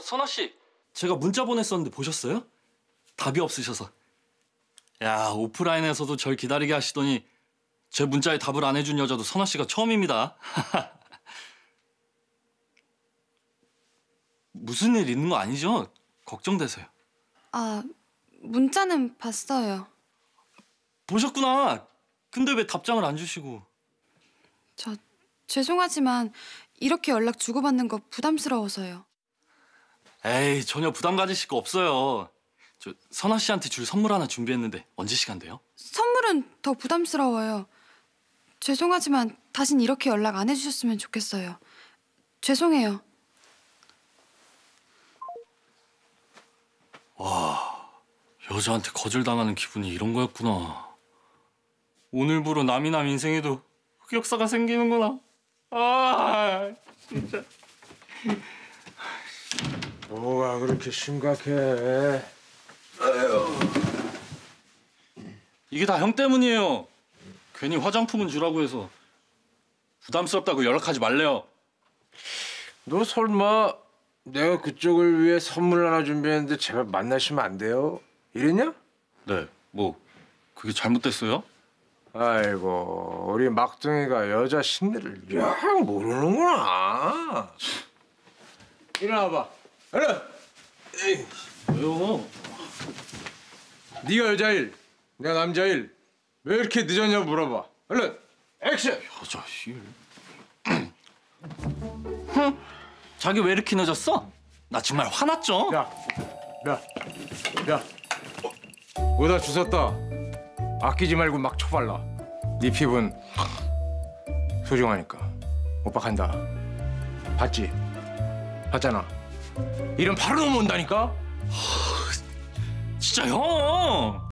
선아 씨, 제가 문자 보냈었는데 보셨어요? 답이 없으셔서. 야, 오프라인에서도 절 기다리게 하시더니 제 문자에 답을 안 해준 여자도 선아 씨가 처음입니다. 무슨 일 있는 거 아니죠? 걱정돼서요. 아, 문자는 봤어요. 보셨구나. 근데 왜 답장을 안 주시고? 저 죄송하지만 이렇게 연락 주고받는 거 부담스러워서요. 에이, 전혀 부담 가지실 거 없어요. 저 선아 씨한테 줄 선물 하나 준비했는데 언제 시간 돼요? 선물은 더 부담스러워요. 죄송하지만 다신 이렇게 연락 안 해주셨으면 좋겠어요. 죄송해요. 여자한테 거절당하는 기분이 이런 거였구나. 오늘부로 남이남 인생에도 흑역사가 생기는구나. 아, 진짜. 뭐가 그렇게 심각해? 이게 다 형 때문이에요. 괜히 화장품은 주라고 해서 부담스럽다고 연락하지 말래요. 너 설마 내가 그쪽을 위해 선물 하나 준비했는데 제발 만나시면 안 돼요? 이랬냐? 네, 뭐 그게 잘못됐어요? 아이고, 우리 막둥이가 여자 심리를 영 모르는구나. 일어나봐. 얼른. 에이. 왜요? 네가 여자일, 내가 남자일. 왜 이렇게 늦었냐고 물어봐. 얼른. 액션. 여자 일. 흥, 자기 왜 이렇게 늦었어? 나 정말 화났죠? 야. 오다 주웠다. 아끼지 말고 막 쳐발라. 네 피부는 소중하니까. 오빠 간다. 봤지? 봤잖아. 이름 바로 넘어온다니까? 진짜 형!